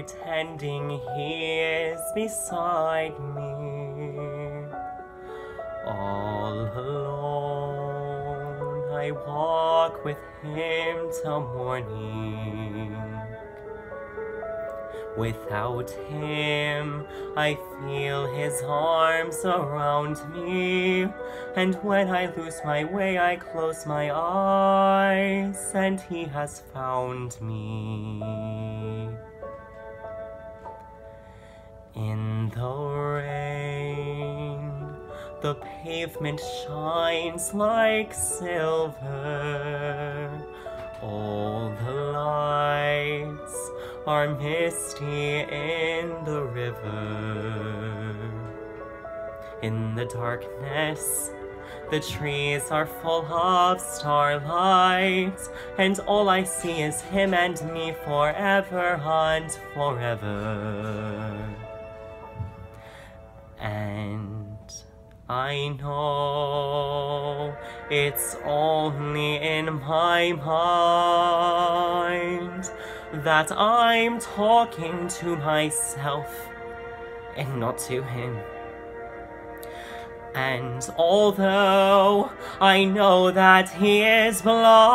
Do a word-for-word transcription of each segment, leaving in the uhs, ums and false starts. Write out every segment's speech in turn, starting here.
pretending he is beside me. All alone, I walk with him till morning. Without him, I feel his arms around me, and when I lose my way, I close my eyes, and he has found me. In the rain, the pavement shines like silver. All the lights are misty in the river. In the darkness, the trees are full of starlight, and all I see is him and me forever and forever. And I know it's only in my mind that I'm talking to myself and not to him. And although I know that he is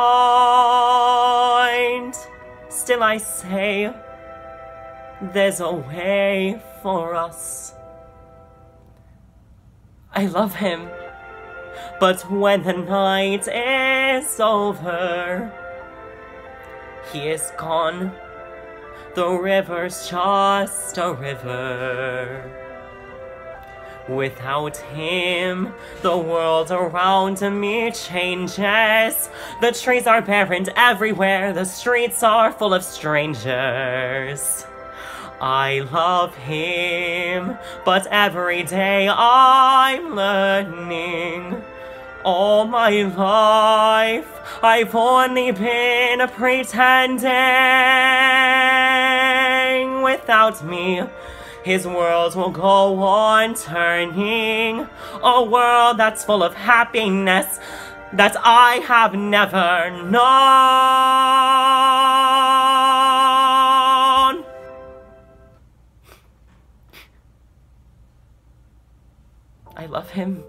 blind, still I say there's a way for us. I love him, but when the night is over, he is gone. The river's just a river. Without him, the world around me changes. The trees are barren everywhere, the streets are full of strangers. I love him, but every day I'm learning. All my life, I've only been pretending. Without me, his world will go on turning. A world that's full of happiness that I have never known. I love him.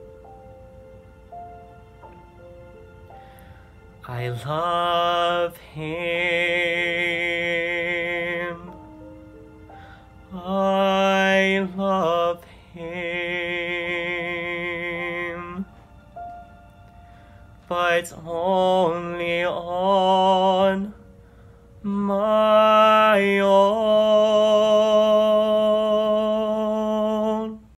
I love him. I love him. But only on my